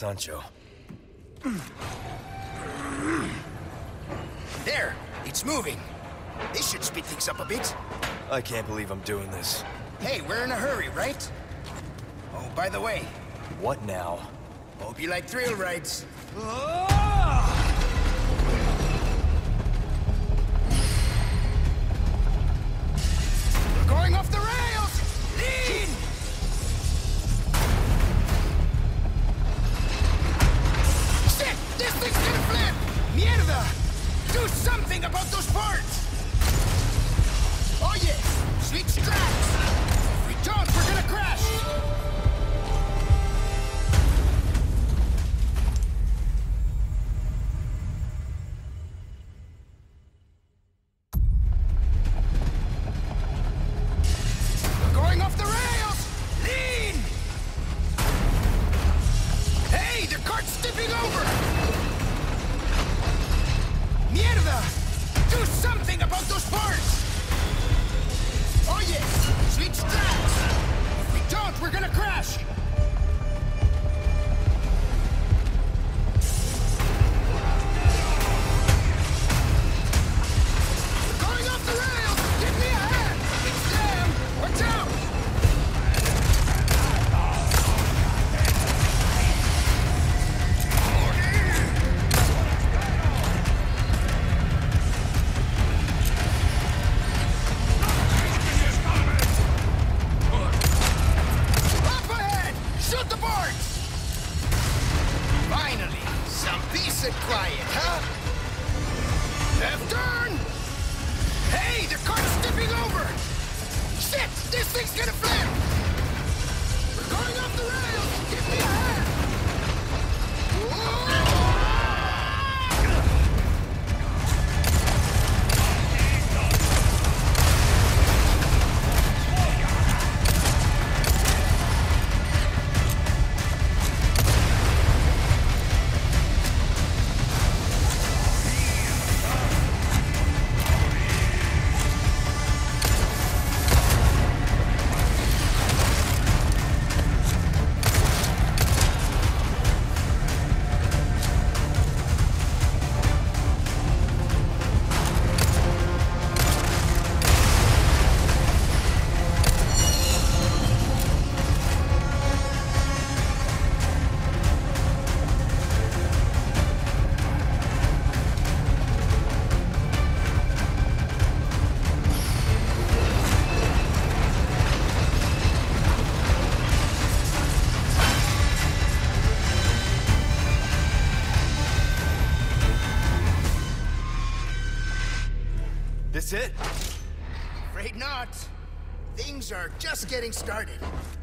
Sancho. There! It's moving! This should speed things up a bit. I can't believe I'm doing this. Hey, we're in a hurry, right? Oh, by the way, What now? hope you like thrill rides. We're going off the rails! Lean! Shit! This thing's gonna flip! Mierda! Do something about those parts! Oh yes! Switch tracks! If we don't, we're gonna crash! We're going off the rails! Lean! Hey, the cart's tipping over! Mierda! Do something about those parts! Oh yes! Switch tracks! If we don't, we're gonna crash! We're going off the rails! Give me a hand! It's them! Watch out! Up ahead! Shoot the boards! Finally, some peace and quiet, huh? Left turn! Hey, the cart's tipping over! Shit! This thing's gonna flip! We're going off the rails! Give me a hand! Whoa! This it? Afraid not. Things are just getting started.